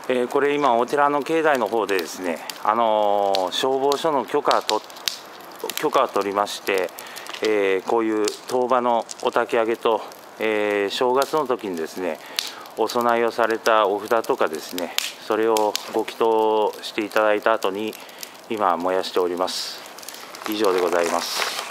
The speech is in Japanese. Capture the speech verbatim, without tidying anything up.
えー、これ今お寺の境内の方でですね、あのー、消防署の許可と許可を取りまして、えー、こういう当場のお焚き上げと、えー、正月の時にですねお供えをされたお札とかですね、それをご祈祷していただいた後に今燃やしております。以上でございます。